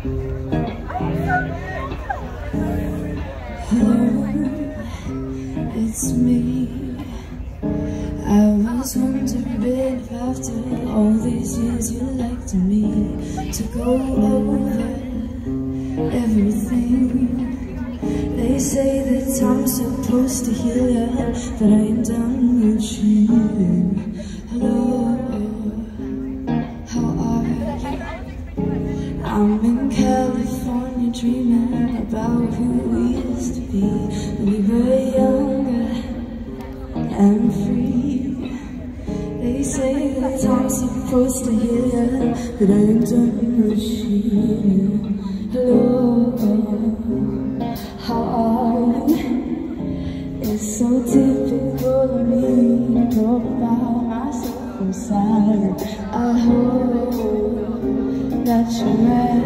Hello, it's me. I was wondering if after all these years you'd like to me to go over everything. They say that I'm supposed to heal ya, but I ain't done with cheating. Hello, how are you? I'm in California dreaming about who we used to be when we were younger and free. They say that I'm supposed to heal ya, but I ain't done with cheating. Hello, how are you? It's so typical of me to talk about myself inside. I hope that you're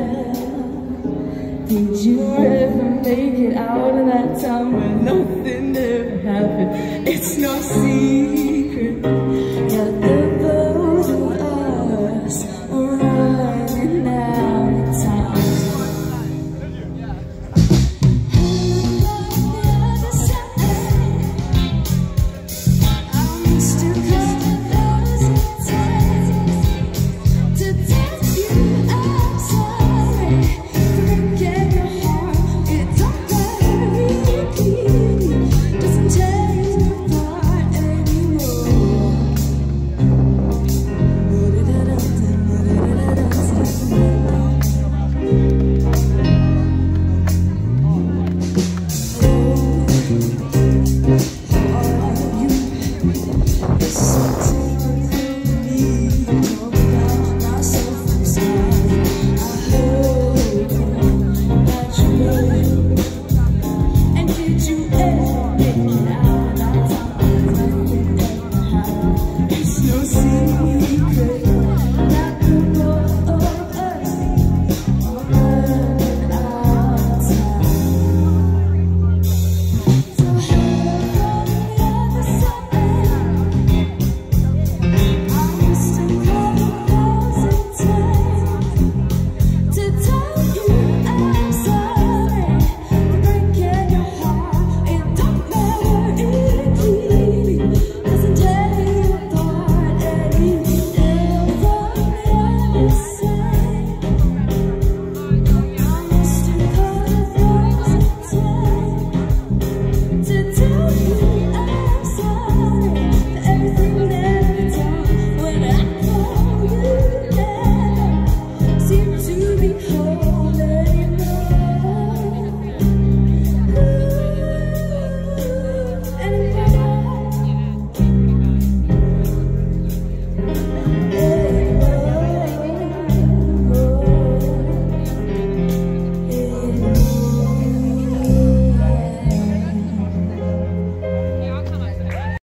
well. Did you ever make it out of that time when nothing ever happened? It's no secret